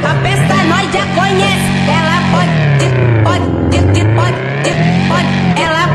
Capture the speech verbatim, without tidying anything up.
pra pensar, nós já conhece. Ela pode, pode, pode, pode, pode, ela